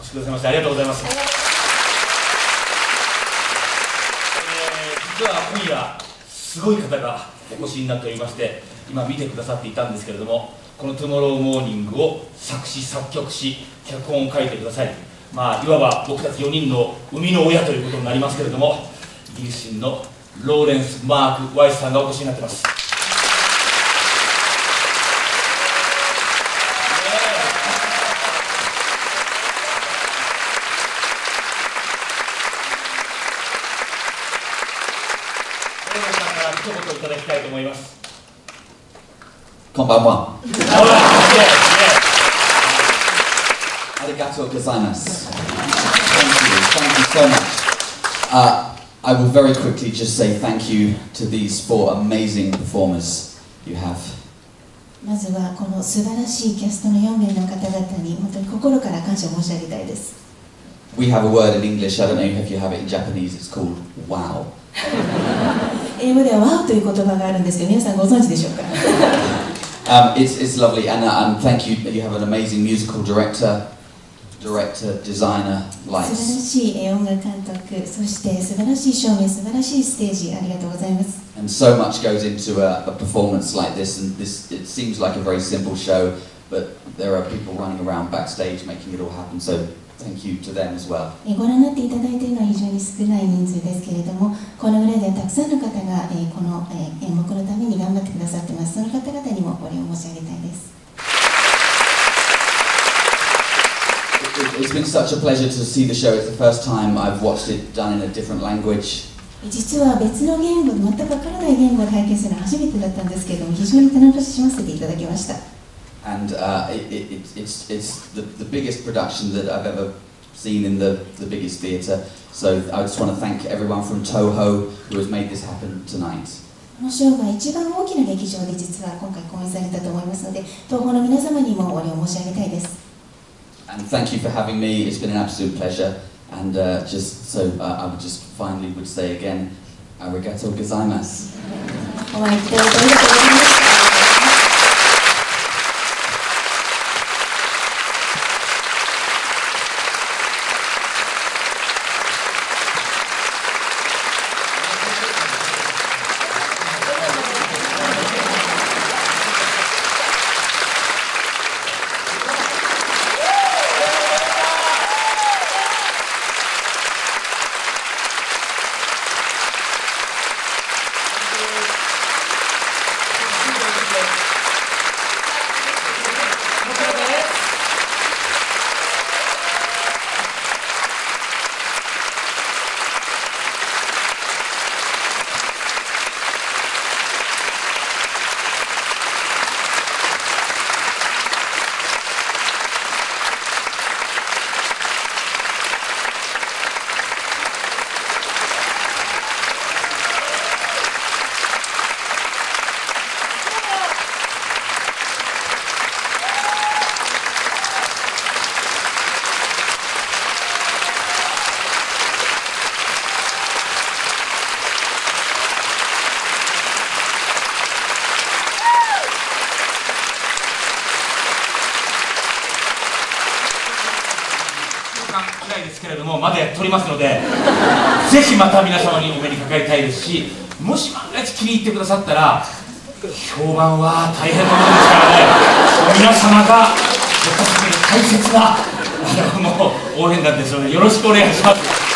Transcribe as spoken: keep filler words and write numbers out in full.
してくださいましてありがとうございます。えー、実は今夜すごい方がお越しになっておりまして、今見てくださっていたんですけれども、この「トゥモローモーニング」を作詞作曲し脚本を書いてください、まあいわば僕たちよにんの生みの親ということになりますけれども、イギリス人のローレンス・マーク・ワイスさんがお越しになってます。一言いただきたいと思います。 こんばんは。ありがとうございます。Thank you, thank you so much. Uh, I will very quickly just say thank you to these four amazing performers you have. まずはこの素晴らしいキャストのよんめいの方々に本当に心から感謝申し上げたいです。 We have a word in English, I don't know if you have it in Japanese, it's called wow. 英語ではワオという言葉があるんですけど、皆さんご存知でしょうか？ um, it's, it's lovely, and, uh, and thank you, you have an amazing musical director, director, designer, 素晴ら lights. しい音楽監督、そして素晴らしい照明、素晴らしいステージ、ありがとうございます。 And so much goes into a, a performance like this, and this, it seems like a very simple show, but there are people running around backstage making it all happen, so thank you to them as well. ご覧になっていただいているのは非常に少ない人数ですけれども、この裏ではたくさんの方がこの演目のために頑張ってくださっています。その方々にもお礼を申し上げたいです。 It's been such a pleasure to see the show. It's the first time I've watched it done in a different language. 実は別の言語、全くわからない言語で拝見するのは初めてだったんですけれども、非常に楽しませていただきました。 And uh, it, it, it's, it's the, the biggest production that I've ever seen in the, the biggest theatre. So I just want to thank everyone from Toho who has made this happen tonight. このショーが一番大きな劇場で実は今回公演されたと思いますので、東宝の皆様にもお礼を申し上げたいです。 And thank you for having me. It's been an absolute pleasure. And uh, just so uh, I would just finally would say again, arigatou gozaimasu. お会いいただいてありがとうございました。 ぐらいですけれどもまだやっておりますので、ぜひまた皆様にお目にかかりたいですし、もし万が一気に入ってくださったら評判は大変なものですからね、皆様が僕たちに大切なあのもう応援団ですのでよろしくお願いします。